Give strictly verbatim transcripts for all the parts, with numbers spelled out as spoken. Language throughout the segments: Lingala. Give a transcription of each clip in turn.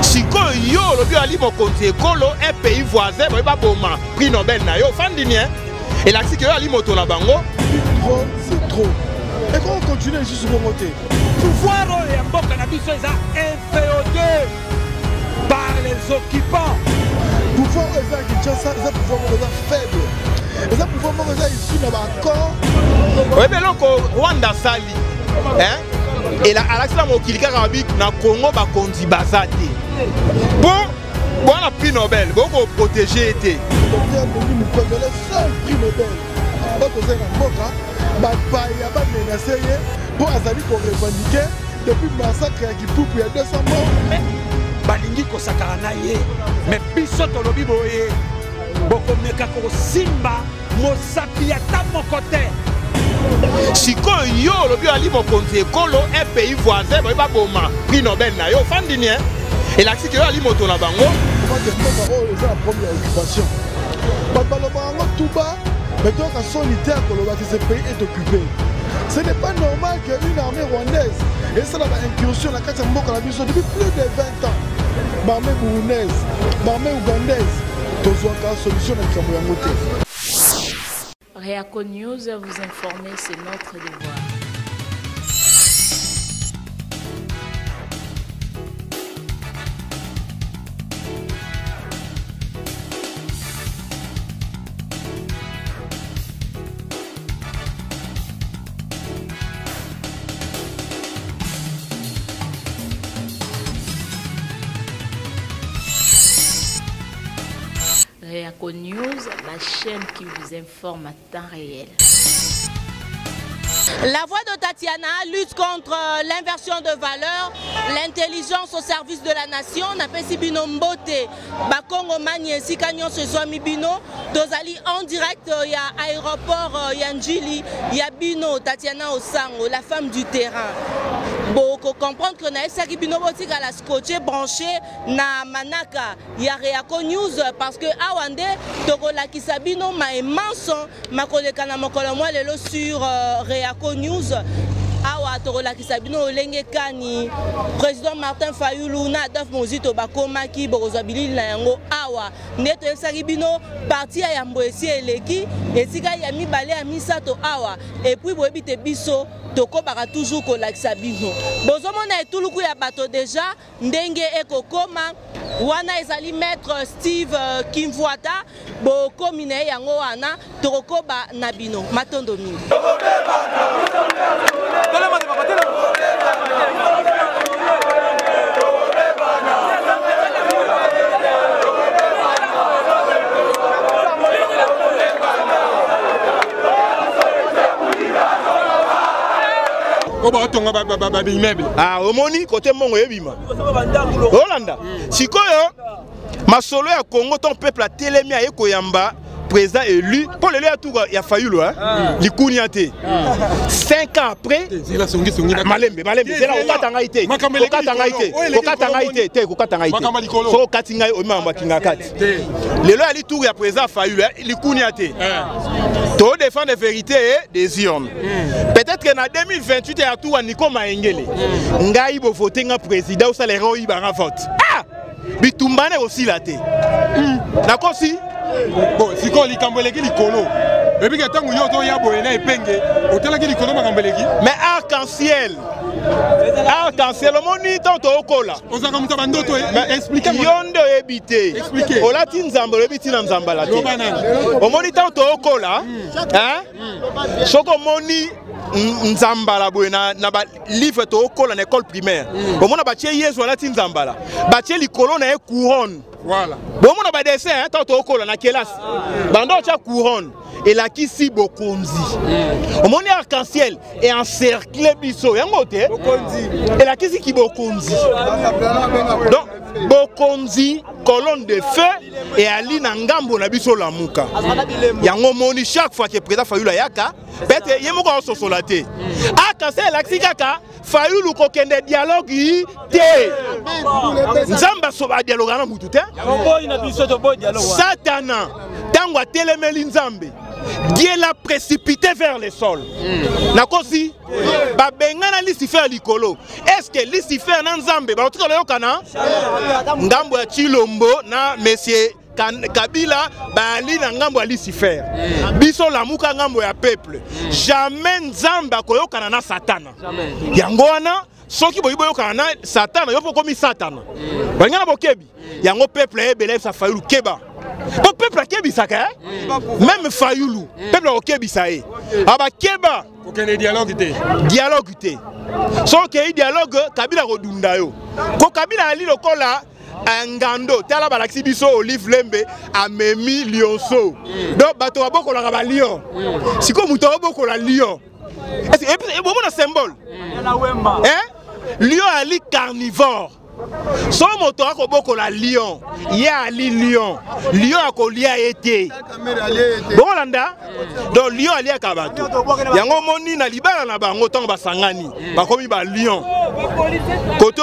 Siko yo lobi ali mokonzi ekolo un pays voisin ba ba boma prix Nobel na yo fandini hein. Et là si que yo ali moto na bango trop c'est trop. Et quand on continue ici sur le côté. Pouvoir et mboka na biso eza inféodé par les occupants. Pouvoir eza Kinshasa, eza pouvoir eza faible. Eza pouvoir eza ici na ba corps. Oui mais loko Rwanda sali hein. Et là, à la mokilika rabik na Congo ba kondi bazate. Bon, bon la prix Nobel, bon pour protéger été. Le seul prix Nobel. Ba ko zena mboka, ba pa ya ba menacé pour azali ko revendiquer depuis massacre ya Kipupu ya deux cents morts. Mais balingi ko sakana ye. Mais biso to lobi boye. Boko meka ko simba mosapi ya ta mokote. Siko yo lobi ali mokonzi ekolo un pays voisin ba ba boma prix Nobel na yo fandini hein. Et là si que yo ali moto na bango comment te faire oh c'est la première occupation. Ba ba lo bango tout bas mais toi quand solitaire que ce pays est occupé. Ce n'est pas normal qu'une armée rwandaise et ça la incursion la carte mboka la biso depuis plus de vingt ans. L'armée burundaise, l'armée ougandaise, tozo ka solution na kambo yango te. Réaco News, vous informer, c'est notre devoir. Réaco News, la chaîne qui vous informe à temps réel. La voix de Tatiana lutte contre l'inversion de valeurs, l'intelligence au service de la nation. Napesi bino mbote, bakongo mani esika nyonso ezwami bino. Tozali en direct ya aéroport ya Njili, ya bino Tatiana Osango, la femme du terrain. Boko comprendre que na esaki bino botika la scotché branché na manaka ya Réaco News parce que awande toko la kisabino ma emanson makoleka na mokolo mwa lelo sur uh, Réaco News. Awa toko la kisabino olenge kani président Martin Fayulu na Adolphe Mozito bakoma ki bokozabili na yango awa neto esaki bino parti ya Mboesi eleki esika ya mibale ya misato awa et puis boebite biso toko baka toujours ko lakisa bino bozomona etuluku ya bato déjà ndenge ekokoma wana ezali maître Steve Kimvwata bokomi na yango wana tokokoba na bino matondo mingi. Ah, omoni côté mongo ebima. Holanda. Sikoyo masolo ya Congo ton peuple a télémi a ekoyamba président élu pour le lieu tour ya Fayulu hein. Likuniate. cinq ans après Malembe Malembe c'est là okatanga ité. Okatanga ité. Okatanga ité, te okatanga ité. So katinga omamba kinga kati. Le lieu ali tour ya président Fayulu Likuniate. To défendre la vérité et des urnes. Peut-être que en deux mille vingt-huit ya tour Nico Maengele. Ngai bo voter nga président ou ça les roi ibanga vote. Ah! Bitumbane aussi la té. D'accord si? Bon, si quand les Cambodgiens les colo, et puis quand on y a tout y a boé na épingle, autant que les colo Cambodgiens. Mais arc-en-ciel, arc-en-ciel, le moni tant au cola. On s'en comme ça bando toi, expliquez-moi. Yondo ebité. Expliquez. O latin zambalo ebiti na zambala. O moni tant au cola, hein? Soko moni nzambala boye na na ba livre to okola na école primaire. Au mona ba tie yezo na latin zambala. Ba tie likolo na e couronne. Voilà. Bon mona ba dessin hein tant okola na kelas. Bando tia couronne. Et la qui si bokonzi. Au moni arc-en-ciel et encerclé biso yango te. Et la qui si ki bokonzi. Donc bokonzi colonne de feu et ali na ngambo na biso la muka. Yango moni chaque fois que président Fayulu yaka peut-être yemoko sosolaté. Aka c'est la kaka Fayulu ko kende dialogue te. Nzamba so ba dialogue na mutu te. Satana tangwa telemeli nzambe. Dieu l'a précipité vers le sol. Nakosi ba bengana Lucifer likolo. Est-ce que Lucifer na nzambe ba otika loyo kana? Ngambo ya Chilombo na monsieur Kabila bali na ngambo ya Lucifer. Biso lamuka ngambo ya peuple. Jamais nzamba koyokana na Satana. Yango wana soki boyi boyokana na Satana yo pokomi Satana. Bangana bokebi. Yango peuple ebele sa fayulu keba. Bon peuple kebi saka même fayulu peuple okebi sae. Aba keba aucun dialogue té. Dialogue té. Soki dialogue Kabila rodunda yo. Ko Kabila ali lokola Ngando, tala balaxi biso Olive Lembe amemi lionceau. Donc bato bako la ba lion. Siko muto bako la lion. Est-ce que bon un symbole? Hein? Lion ali carnivore. Son moto ako bako la lion. Ya ali lion. Lion ako lia été. Bon landa. Donc lion ali akabato. Yango moni na libala na bango tango basangani. Bakomi ba lion. Koto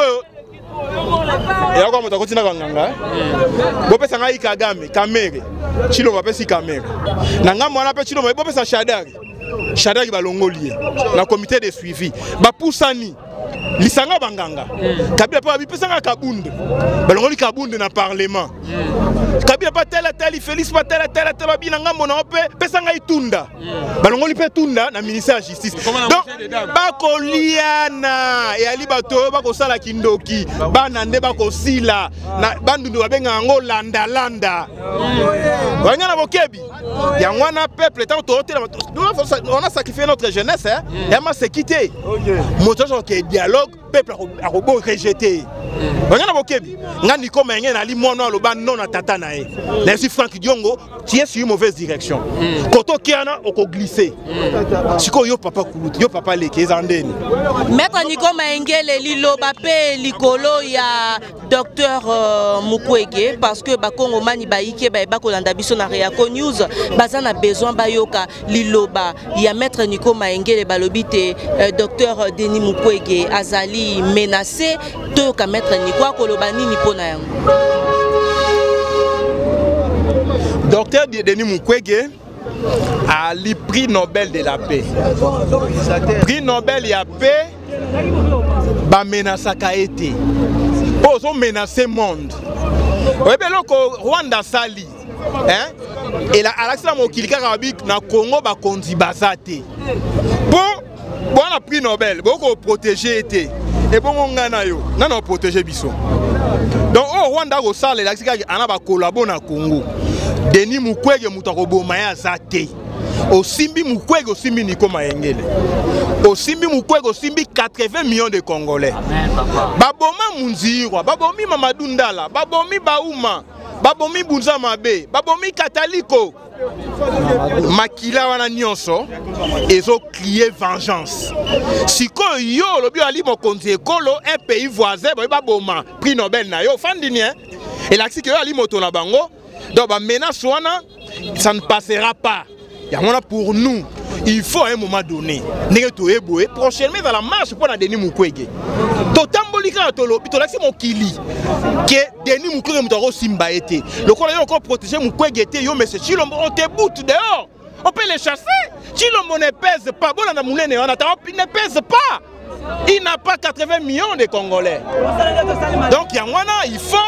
et encore moto continue kanganga bo pesa ngai Kagame Kamere Chilo va pesi Kamere nanga mwana pe Chilo bo pesa Shadari Shadari balongolier na comité de suivi ba pusani lisanga banganga Kabila pa bi pesa nga Kabunde balongoli Kabunde na parlement Kabila pa tel tel Félix pa tel tel tel ba binanga mona pe pesa nga Itunda balongoli pe Tunda na ministère de justice donc bako liana et ali bato bako sala kindoki bana nde bako sila na bandundu babenga ngo landa landa wanyana bokebi yangwana peuple tant toté on a sacrifié notre jeunesse hein et ma se quitter moto que dialogue peuple a robot rejeté wanyana bokebi ngani koma ngena ali mono aloba non na tata na e merci Franck Diongo tu es sur une mauvaise direction koto kiana oko glisser siko yo papa kuluti yo papa leke zandeni Maître Nico Maengele lilo bape likolo ya docteur euh, Mukwege parce que bakongo mani baike ba ba kolanda biso na Reaco News bazana besoin bayoka liloba ya Maître Nico Maengele balobite euh, docteur Denis Mukwege azali menacé toyoka Maître Nico koloba nini pona yango. Docteur Denis Mukwege a le prix Nobel de la paix. Prix Nobel de la paix, ba menasaka été. Ozo menacer monde. Oui, ben loko Rwanda sali, hein? Et la Alexandre Mokilika Rabik na Congo ba kondi bazate. Bon, bon la prix Nobel, bon ko protéger été. Et bon on ngana yo, nana protéger biso. Donc au Rwanda ko sali la sika ana ba collabo na Congo. Denis Mukwege mutako bomaya zate. Osimbi Mukwege osimbi Nico Maengele. Osimbi Mukwege osimbi quatre-vingts millions de Congolais. Baboma Munzirwa, babomi Mamadou Ndala, babomi Baouma, babomi Bunza Mabe, babomi Kataliko. Makila wana nyonso ezo crier vengeance. Siko yo lobi ali mokonzi ekolo un pays voisin ba boma prix Nobel na yo fandini hein. Et là si que yo ali moto na bango donc ba menace wana ça ne passera pas. Yamona pour nous il faut à un moment donné prochainement dans la marche pour la Denis Mukwege. Totambolika tolobi tolaki mokili que Denis Mukwege mutaro simba été. Le collègue encore protéger Mukwege était yo mais c'est Chilombo on te boute dehors. On peut les chasser. Chilombo ne pèse pas. Bon na moulene on attend il ne pèse pas. Il n'a pas quatre-vingts millions de Congolais. Donc yangwana il faut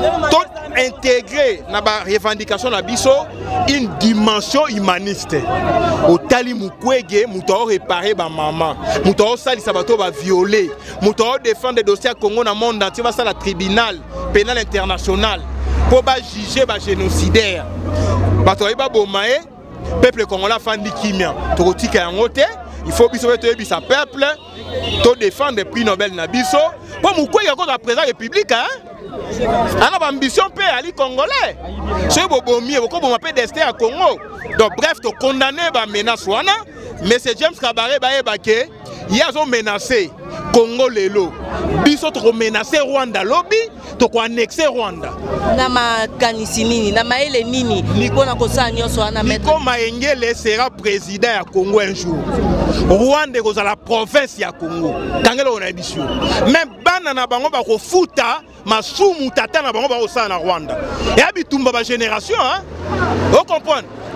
intégrer dans la revendication de Bisso une dimension humaniste. Au Tali Mukwege, nous devons réparer ma maman, nous devons salir sabato va violer, nous devons défendre des dossiers Congo dans le monde entier, va ça la tribunal pénal international pour ba juger ba génocidaire. Bato ba bomae peuple congolais fandi kimia, to tika yangote, il faut biso to ebisa peuple, to défendre des prix Nobel na biso. Pour Mukwege encore la président république hein. On a ambition paix ali congolais. C'est bobomi et beaucoup m'appelle destin à Congo. Donc bref, to condamner ba menace wana, mais c'est James Kabaré ba ebake, ils ont menacé Congo lelo. Biso to menacer Rwanda lobby, to ko annexer Rwanda. Na ma kanisi nini, na maele nini, niko na kosa nyonso wana mettre. Nico Maengele sera président à Congo un jour. Rwanda est la province ya Congo. Kangelo on a biso. Même bana na bango ba ko futa masumu tata na bango ba osana na Rwanda. Et habitumba ba génération hein. Vous comprenez?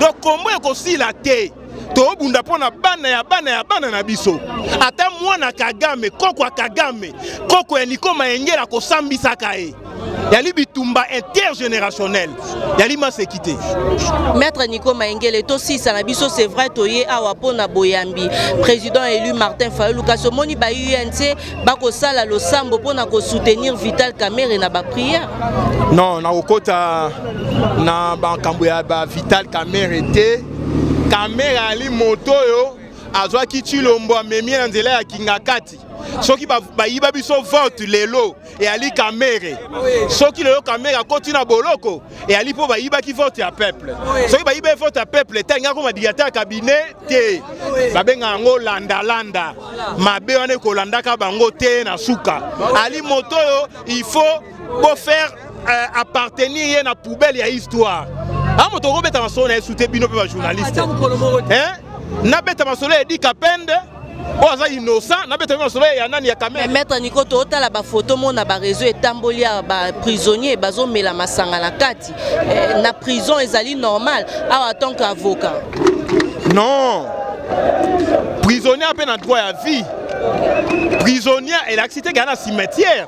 donc kombo ekosila te tobunda pona bana ya bana ya bana na biso ata mwana Kagame koko Kagame koko ya Nico Mayengela kosambisaka ye yali bitumba intergénérationnel yali masekité Maître Nico Mayengela to sisa na biso c'est vrai toye awa pona boyambi président élu Martin Fayulu kasomoni ba U N C bako sala lo sambo pona ko soutenir Vital Kamerhe na ba prière non na okota na ba kambo ya ba Vital Kamerhe te Kamerhe ali moto yo azwa ki chilombo amemi na nzela ya Kingakati soki bayiba biso vote lelo e ali Kamerhe soki lelo Kamerhe akoti na boloko e ali po bayiba ki vote ya peuple soki bayiba vote ya peuple te ngako madigateur cabinet te babenga ngo landa landa mabe wane ko landaka bango te na suka ali moto yo il faut bo faire euh, appartenir à la poubelle ya histoire ah moto ko beta masona esute bino pe ba journaliste hein na beta masona edi kapende oza innocent na beta masona ya nani ya Kamerhe Maître Nico to otala ba photo mona ba réseau etamboli ba prisonnier bazo mela masanga na kati eh, na prison ezali normal awa tant qu'avocat non prisonnier a peine droit à vie prisonnier et l'accident gana cimetière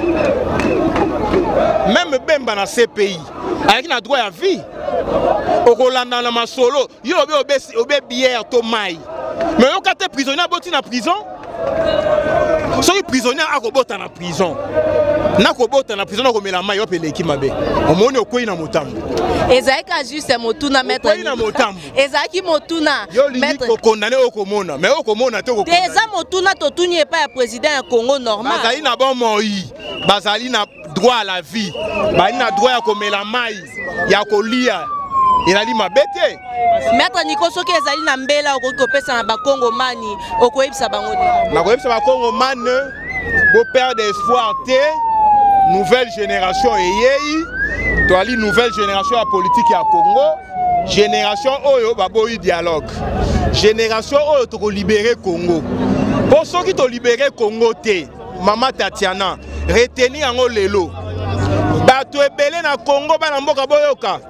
même Bemba na C P I avec na droit à vie au Rolanda na masolo yo obe obe bière to mai mais yo kate prisonnier boti na prison soki prisonnier akobota na prison na kobota na prison ko mela mai opele ki mabe omoni okoyi na motambo ezaka juste motuna Maître okoyi na motambo ezaki motuna Maître ko condamné okomona mais okomona te ko déjà motuna to tuni pas ya président ya Congo normal bazali na bon moi bazali na droit à la vie bazali na droit ya komela mai ya kolia elali mabete Maître Nico soki ezali na mbela okoki kopesa na bakongo mani okoyebisa bango ni na koyebisa bakongo mane bo perdre espoir te nouvelle génération eyei to ali nouvelle génération ya politique ya Congo génération oyo baboyi dialogue génération oyo to ko libérer Congo po soki to libérer Congo te Mama Tatiana retenir yango lelo bato ebele na Congo bana mboka boyoka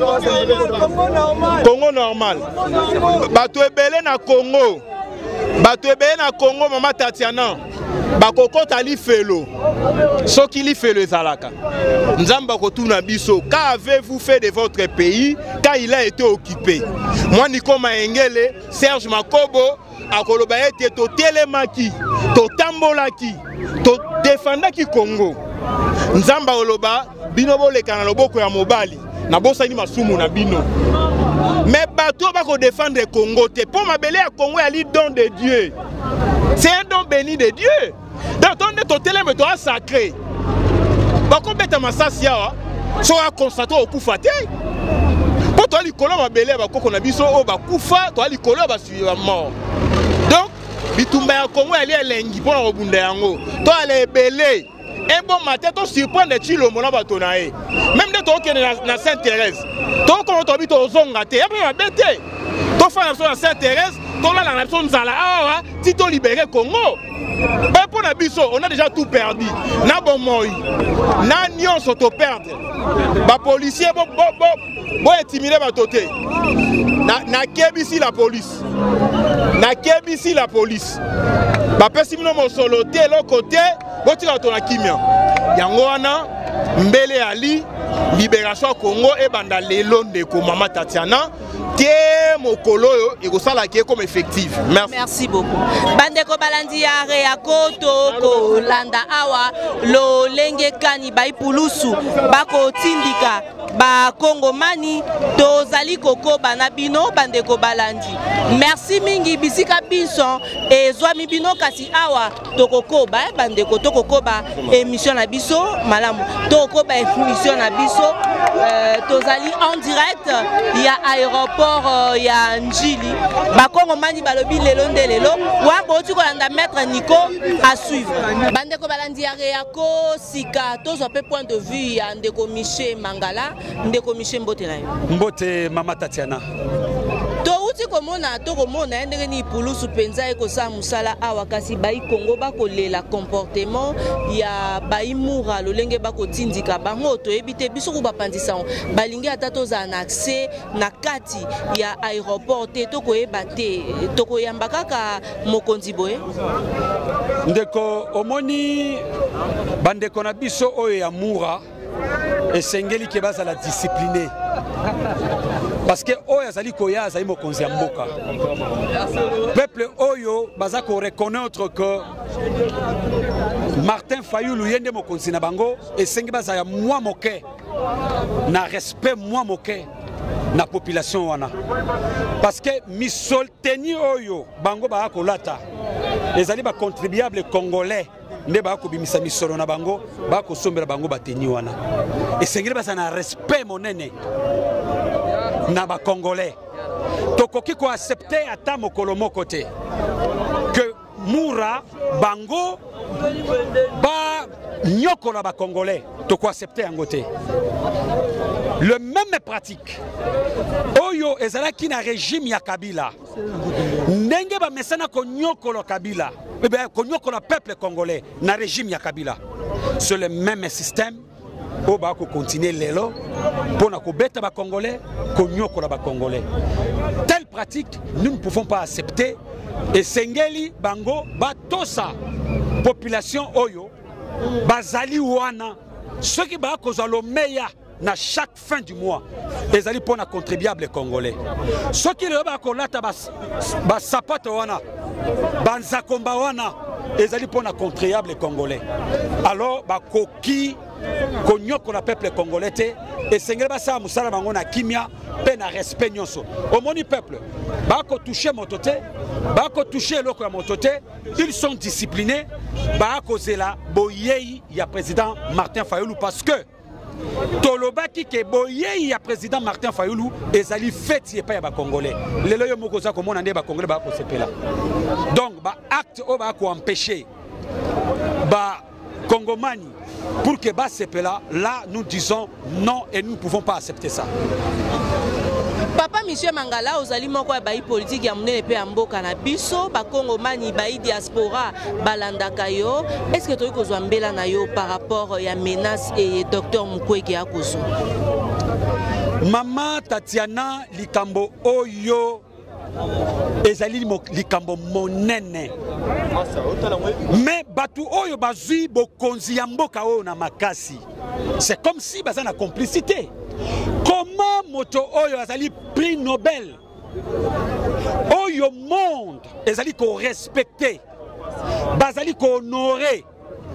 Congo normal bato ebele na Congo bato ebele na Congo Mama Tatiana bakokota lifelo soki lifelo ezalaka nzamba kotuna biso qu'avez-vous fait de votre pays quand il a été occupé moi Nico Mayengela Serge Makobo akoloba ete to telemaki to tambolaki to defendaki Congo nzamba oloba bino boleka na loboko ya mobali na bosani masumu na bino mais bato bako défendre Congo te po mabele ya Congo ya li don de Dieu c'est un don béni de Dieu donc on est totel mais toi sacré bako beta masasi ya so a constater okufa te po to likolo mabele bako na biso o bakufa to likolo ba suivre mort donc bitumba ya Congo ya li elengi po na obunda yango to ale ebele et bon matin to surprendre chilo mona bato na e même de to okene na Sainte-Thérèse to ko to bito zonga te après ma bête to fa na Sainte-Thérèse to la na biso nzala awa ti to libérer Congo ba pour na biso on a déjà tout perdu na bon moi na nyonso to perdre ba policier bo bo bo bo intimider bato te na na kebisi la police na kebisi la police ba pesi mino mo solo te lo côté botika to na kimia yango wana mbele ali libération Congo et banda lelo ndeko Mama Tatiana te mokolo yo ekosala ki comme effective merci merci beaucoup bandeko balandi ya ya koto ko landa awa lo lenge kani baipulusu bako tindika ba Congo mani tozali koko bana bino bandeko balandi merci mingi bisika biso ezwa mibino kasi awa tokokoba bandeko tokokoba émission na biso malamu tokokoba émission na biso euh, tozali en direct ya aéroport uh, ya Njili ba Congo mani balobi lelo nde lelo wa boti ko landa Maître Nico à suivre bandeko balandi ya ko sika tozwa pe point de vue ya ndeko Michel Mangala ndeko Michel Mbote na yo Mbote Mama Tatiana to uti tokomona tokomona ndenge ni pulusu penza ekosa musala awa kasi bai Congo bakolela comportement ya bai mura lolenge bakotindika bango to ebite biso ko bapandisa balingi ata toza na accès na kati ya aéroport te tokoyeba te tokoyamba kaka mokonzi boye ndeko omoni bandeko na biso oyo ya mura esengeli ke bazala discipliné parce que oyo azali koya azali mokonzi ya mboka peuple oyo baza ko reconnaître que Martin Fayulu yende mokonzi na bango esengi baza ya mwa moke na respect mwa moke na population wana parce que misol teni oyo bango ba kolata ezali ba contribuable congolais nde ba ko bimisa misolo na bango ba ko sombela bango bateni wana esengeli baza na respect monene na ba congolais tokoki ko accepter ata mokolo moko te que mura bango ba nyokola ba congolais toko accepter yango te. Le même pratique oyo ezalaki na régime ya Kabila ndenge ba mesana ko nyokola Kabila ko nyokola peuple congolais na régime ya Kabila c'est le même système o ba ko continuer lelo pona ko beta ba congolais ko nyokola ba congolais. Telle pratique nous ne pouvons pas accepter et sengeli bango ba tosa population oyo bazali wana ceux qui ba ko zalo meya na chaque fin du mois les ali pour na contribuable congolais ceux qui le ba ko lata bas ba sapato wana banza komba wana les ali pour na contribuable congolais alors ba koki konyoko na peuple congolais te et sengeli ba sa musala bango na kimia pe na respect nyonso omoni peuple ba ko toucher motote ba ko toucher loko ya motote ils sont disciplinés ba ko zela boyei ya président Martin Fayulu parce que tolobaki ke boyei ya président Martin Fayulu ezali feti epa ya ba congolais lelo yo moko za komona nde ba congolais ba ko sepela donc ba acte o ba ko empêcher ba congomani pour que ba sepela là nous disons non et nous ne pouvons pas accepter ça. Papa Monsieur Mangala ozali moko ya bai politique ya munene pe ya mboka na biso ba Congomani bai diaspora balandaka yo est-ce que toyi kozwa mbela na yo par rapport ya menace et docteur Mukwege akozo Mama Tatiana likambo oyo ezali likambo monene mais batu oyo bazui bokonzi ya mboka oyo na makasi c'est comme si baza na complicité. Comment moto oyo azali prix Nobel oyo monde ezali ko respecter bazali ko honorer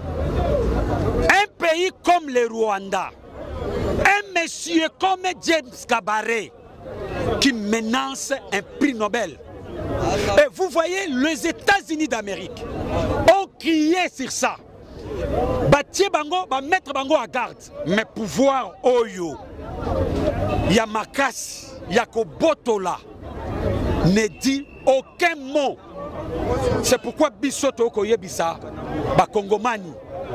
un pays comme le Rwanda un monsieur comme James Kabaré qui menace un prix Nobel. Et vous voyez les États-Unis d'Amérique ont crié sur ça batie bango ba mettre bango à garde mais pouvoir oyo ya makasi ya kobotola ne dit aucun mot. C'est pourquoi biso toko yebisa ba Congomani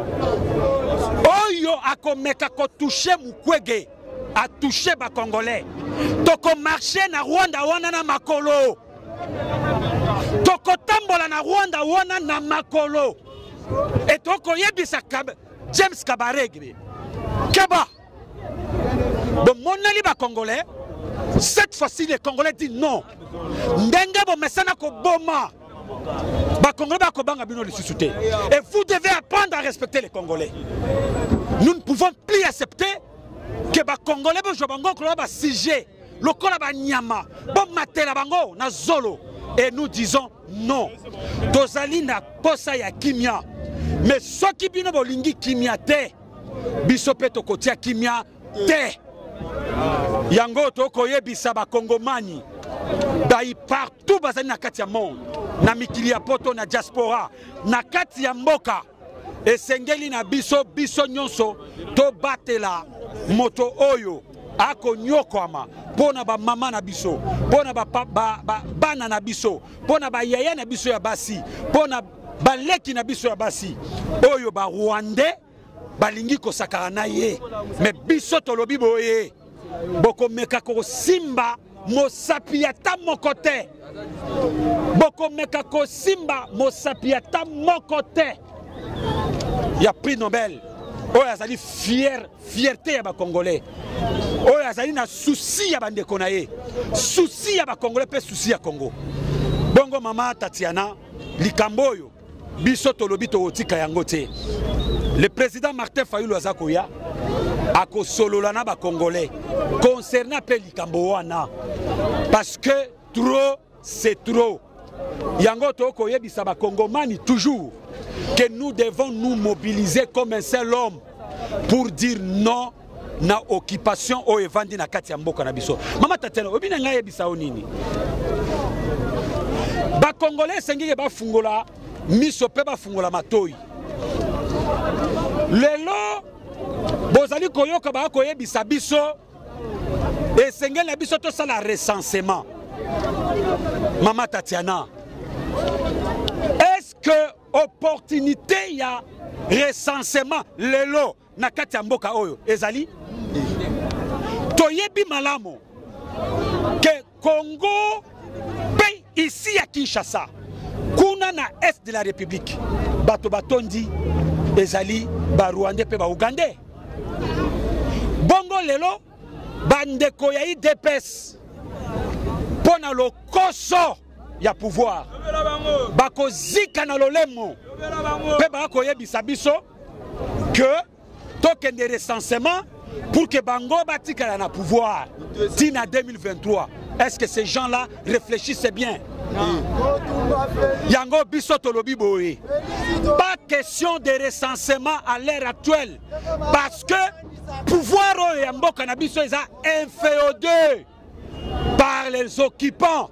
oyo akomeka ko toucher Mukwege a toucher ba Congolais toko marcher na Rwanda wana na makolo toko tambola na Rwanda wana na makolo et toko yebisa James Kabaré Kaba. Bon, mon ali ba Congolais, cette fois-ci les Congolais disent non. Ndenge bo mesana ko boma. Ba Congolais ba ko banga bino le susute. Et vous devez apprendre à respecter les Congolais. Nous ne pouvons plus accepter que ba Congolais bo jobango ko ba siger, lokola ba nyama, bo matela bango na zolo. Et nous disons non. Tozali na posa ya kimia. Mais ceux qui bino bo lingi kimia te. Biso pe to kotia kimia te. Yango toko yebisa ba Congomani dai partout bazali na kati ya monde na mikili ya poto na diaspora na kati ya mboka esengeli na biso biso nyonso to batela moto oyo ako nyokwama pona ba mama na biso pona ba, ba, ba bana na biso pona ba yaya na biso ya basi pona baleki na biso ya basi oyo ba Rwandais balingi kosakana ye mais biso tolobi boye boko meka ko simba mosapi ata moko te bokomeka kosimba mosapi ata moko te ya prix Nobel oyo azali fier fierté ya bakongolais oyo azali na souci ya bandeko na ye souci ya bakongolais mpe souci ya Congo. Bongo mama Tatiana likambo oyo biso tolobi tokotika yango te. Le président Martin Fayulu azakoya akosolola na bakongolais concernant pe likambo wana parce que trop c'est trop. Yango tokoyebisa bakongomani toujours que nous devons nous mobiliser comme un seul homme pour dire non na occupation o evandi na kati ya mboka na biso. Mama Tatiana obina ngai yebisa onini ba congolais sengike ba fungola miso pe ba fungola matoi lelo bozali koyoka ba koyebisa biso esengeli na biso to sala recensement. Mama Tatiana, est-ce que opportunité ya recensement lelo na kati ya mboka oyo ezali toyebi malamo que Congo pays ici à Kinshasa kuna na est de la République bato batondi ezali ba Rwandais pe ba Ougandais bongo lelo bandeko ya I D P S pona lo koso ya pouvoir bako zika na lolemo pe bako yebisa biso que token de recensement pour que bango batika na pouvoir tina deux mille vingt-trois. Est-ce que ces gens-là réfléchissent bien? Yango biso tolobi boye. Pas question de recensement à l'heure actuelle parce que pouvoir ya mboka na biso eza inféodé par les occupants.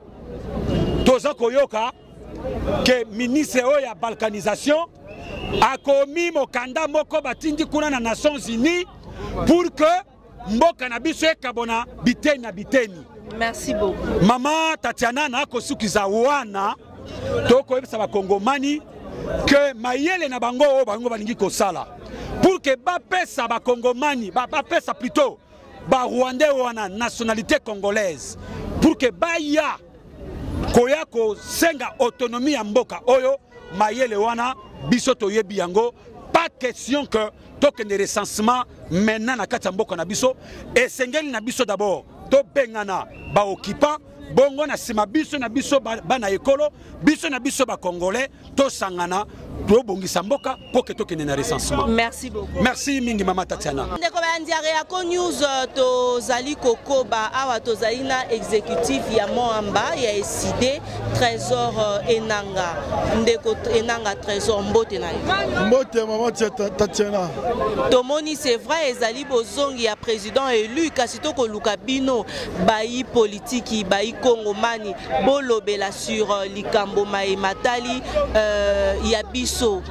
Toza koyoka que ministre oya balkanisation a commis mokanda moko batindi kuna na Nations Unies pour que mboka na biso ekabona biteni na biteni. Merci beaucoup. Mama Tatiana na kosukiza wana toko yebisa bakongomani que mayele na bango o bango balingi kosala pour que bapesa bakongomani bapesa plutôt ba Rwandais wana nationalité congolaise pour que baya koya ko senga autonomie ya mboka oyo mayele wana biso toyebi yango. Pas question que token de recensement maintenant na kati ya mboka na biso esengeli na biso d'abord to bengana ba occupant bongo na sima biso na biso bana ekolo biso na biso ba congolais to sangana to bongisa mboka pour que token na recensement. Merci beaucoup. Merci mingi mama Tatiana. Ndeko ba ndiare ya ko news to zali kokoba awa to zaina exécutif ya Moamba ya décidé Trésor Enanga ndeko Enanga Trésor mbote na yo. Mbote mama Tatiana. Tomoni c'est vrai ezali bozongi ya président élu kasi to ko luka bino bayi politique bayi Congomani bolobela sur likambo mai matali euh, ya biso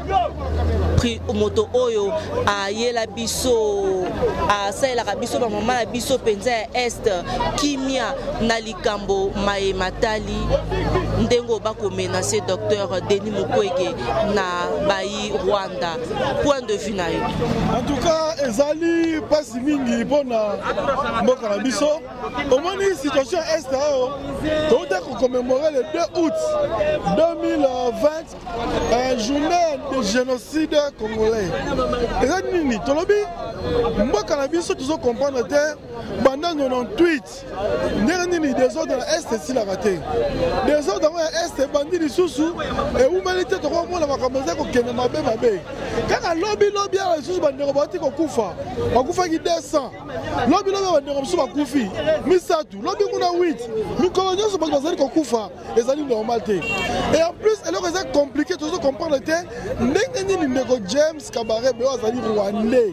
pri moto oyo a yela biso a saela biso ba mama la biso penza ya est kimia na likambo mai matali ndengo bako menacer docteur Denis Mukwege na bayi Rwanda. Point de vue na yo. En tout cas ezali pasi mingi pona mboka na biso omoni situation est ao tote ko commémorer le deux août deux mille vingt un journée de génocide congolais. Ezali nini tolobi mboka na biso tuzo comprendre te pendant quatre-vingt-dix-huit ndenge nini désordre na est si la raté désordre na est bandi lisusu et humanité to ko mona makambo za ko kende mabe mabe kaka lobby lobby ya lisusu bandeko bati ko kufa bakufa ki deux cents lobby lobby bandeko musu bakufi misatu lobby kuna huit mikolo nyoso bazali ko kufa ezali normal te et en plus elle est compliqué tout ça comprendre te ndenge nini ndeko James Kabarebe be azali rwandais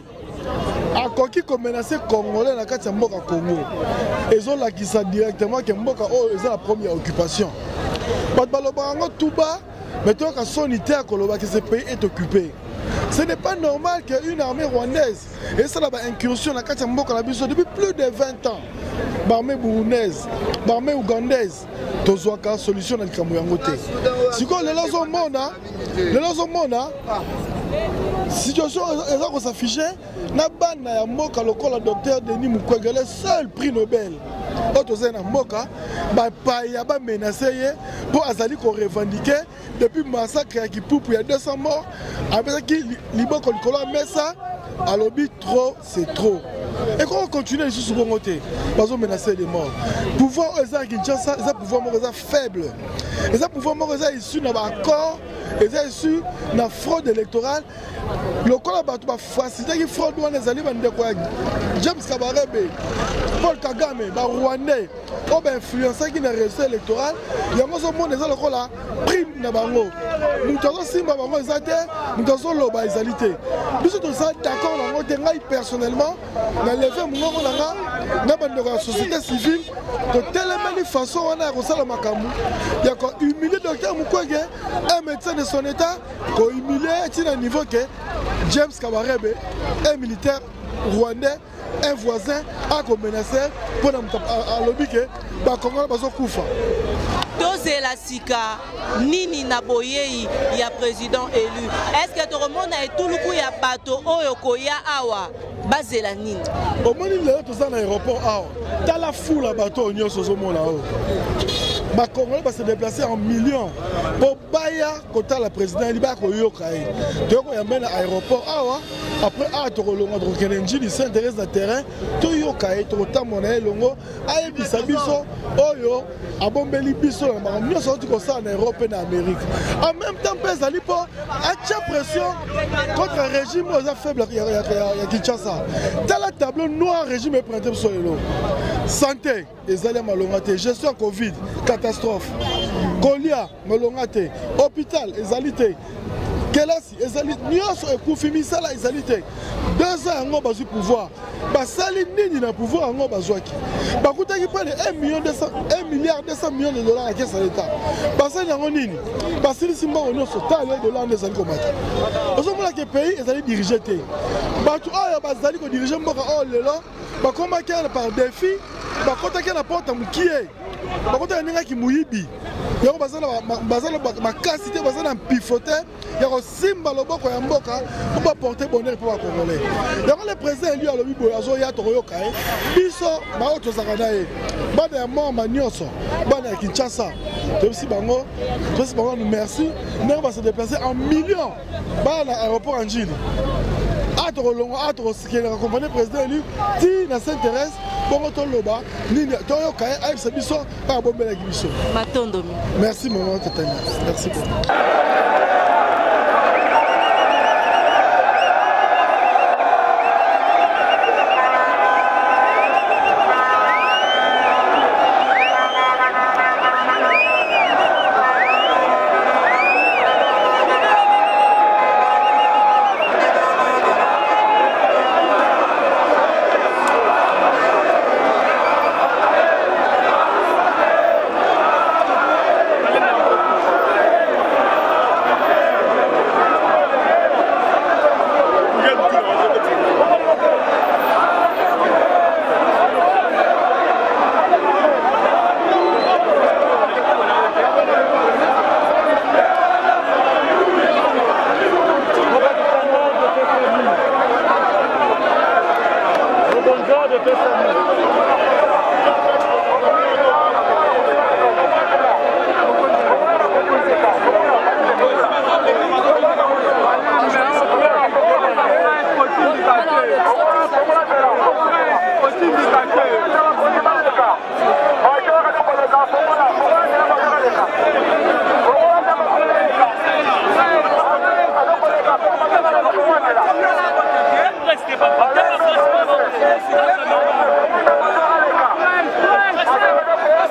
akoki ko menacer congolais na kati ya mboka Congo ezolakisa directement que mboka oyo eza la première occupation bato balobaka ngo tuba mais toyoka soni te akoloba que ce pays est occupé. Ce n'est pas normal qu'une armée rwandaise et ça a incursion na kati ya mboka na biso depuis plus de vingt ans. L'armée burundaise, l'armée ougandaise, tozwaka solution na likambo yango te. Siko lelo zo mona, lelo zo mona situation eza ko s'afficher na bana ya mboka lokola docteur Denis Mukwege le seul prix Nobel autozé na mboka ba paya ba menacer pour azali ko revendiquer depuis massacre ya Kipupu il y a deux cents morts avec qui liboko likolo mesa alobi trop c'est trop. Et quand on continue ici sur le côté, parce qu'on menace les morts. Pouvoir aux Kinshasa, ils ont pouvoir mort faible. Ils ont pouvoir mort issu d'un accord, ils ont issu d'une fraude électorale. Le corps a facilité qui fraude dans les alliés de James Kabarebe, Paul Kagame, les Rwandais, ont influencé qui n'a réussi électoral. Il y a un monde qui a la prime na bango. Nous avons simba bango ezate, nous avons loba ezalité. Nous sommes d'accord bango tengai personnellement. Na levé mon nanga na bande de la société civile de telle même façon on a reçu la makamu il y a quoi humilier docteur Mukwege un médecin de son état ko humilier à un niveau que James Kabarebe un militaire rwandais un voisin a menacé pour à lobby que ba Congo bazo kufa Dosé la sika nini na boyei ya président élu. Est-ce que tout le monde a tout le coup ya bateau oyo koya awa bazela nini? Au moment où les autres sont à l'aéroport awa, t'as la foule à bateau nyo sozomo là haut. Ba Congolais va se déplacer en millions pour baya kota la président liba ko yokai. Donc il y a même l'aéroport awa après a to longa donc Kenenji il s'intéresse dans terrain to yokai to tamona longo aye bisabiso oyo abombeli biso na mio sorti ko ça en Europe et en Amérique. En même temps pèse ali po a pression contre un régime aux faible ya Kinshasa. Dans le tableau noir régime est prêté sur le lot. Santé, les allées malongate, gestion Covid, catastrophe. Kolia, malongate, hôpital, les alités. Kelasi, les alités, Nyos et Koufimisa, les alités. Deux ans, on va du pouvoir. Basali nini na pouvoir, on va jouer. Bakuta qui prend un million deux cents, un milliard deux cents millions de dollars à la caisse de l'État. Basali n'a nini. Basali simba on est sur taille de dollars des alliés combattre. Aujourd'hui, le pays est allé diriger. Batu ah bazali ko diriger mboka oh lelo. Bakoma kena par défi. Bakota kena porte mukie. Bakota ninga ki muyibi. Yako bazala bazala makasité bazala pifoter. Yako simba loboko ya mboka pour porter bonheur pour les Congolais. Yako le président lui a lobi boyazo ya toroyo kae. Biso ba auto zakanae. Bana ya mama nyonso. Bana ya Kinshasa. Depuis bango, depuis bango nous merci. Nous va se déplacer en millions. Bana aéroport Angile. Atro longo atro sikela accompagner président élu ti na s'intéresse bongo to loba nini to yo kae aïe sabiso pa bombela gibiso Matondo. Merci maman Katana. Merci beaucoup.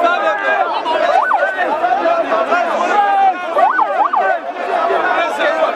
Let's go.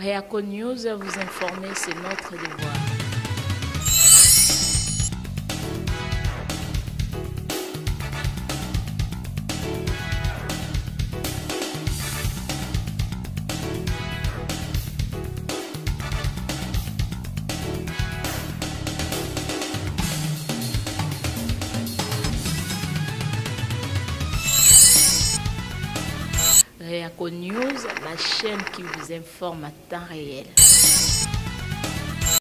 Réaco News, vous informer, c'est notre devoir. Réaco News, la chaîne qui vous informe à temps réel.